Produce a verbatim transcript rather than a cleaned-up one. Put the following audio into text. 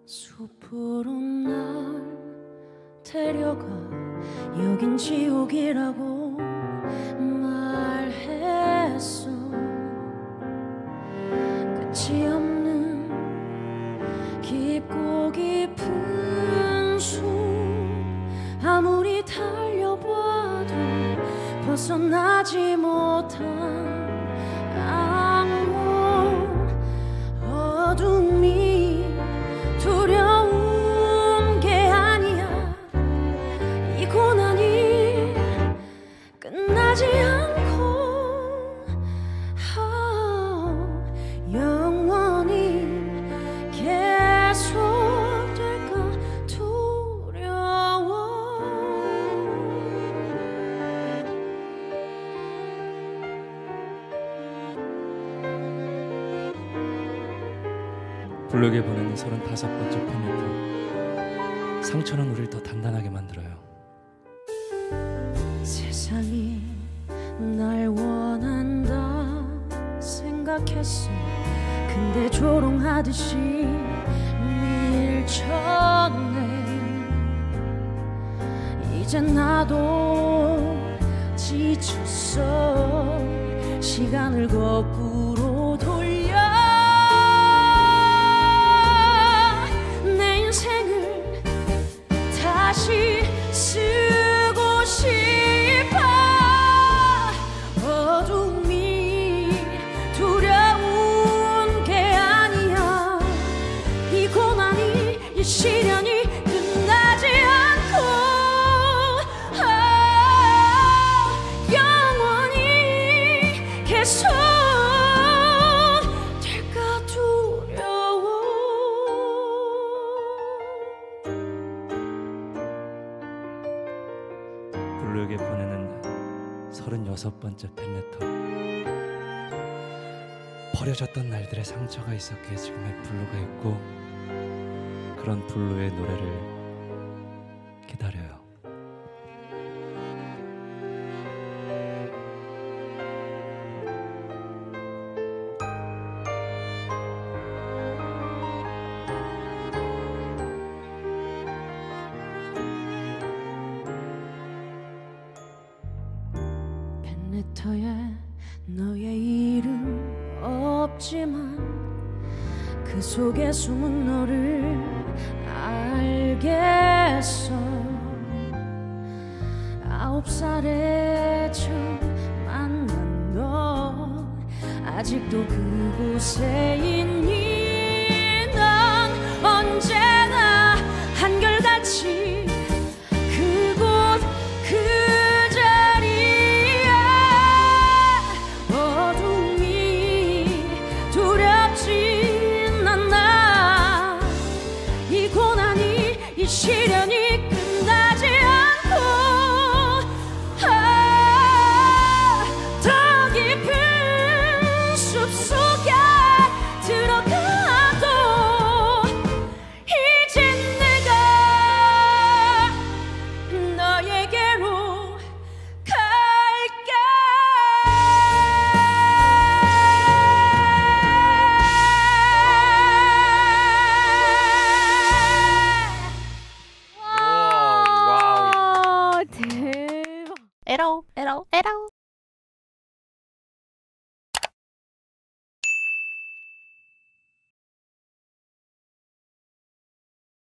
숲으로 날 데려가 여긴 지옥이라고 말했어. 끝이 없는 깊고 깊은 숲, 아무리 달려봐도 벗어나지 못한 악몽. 어둠이 두려운 게 아니야. 이 고난이 끝나지 않고 아, 영원히 계속될까 두려워. 블록에 보내는 서른다섯 번째 팬레터. 상처는 우리를 더 단단하게 만들어요. 세상이 날 원한다 생각했어. 근데 조롱하듯이 밀쳐내. 이젠 나도 지쳤어. 시간을 거꾸로 돌려 내 인생을 다시 쓰고 싶어. 어둠이 두려운 게 아니야. 이 고난이 이 시련이 끝나지 않고 아, 영원히 계속 될까 두려워. 블록에 보내는 서른여섯 번째 팬레터. 버려졌던 날들의 상처가 있었기에 지금의 블루가 있고, 그런 블루의 노래를 기다려요. 팬레터에 너의 이름 없지만 그 속에 숨은 너를 알겠어. 아홉 살에 처음 만난 너 아직도 그곳에 있니? 넌 언제나 한결같이 그곳 그 자리에. 어둠이 두렵진 않아. 이 고난이 이 시련이 끝나지 않고 아, 더 깊은 숲속에 들어가도 이젠 내가 너에게로 갈게. 와우. 대박. 에러 에러 에러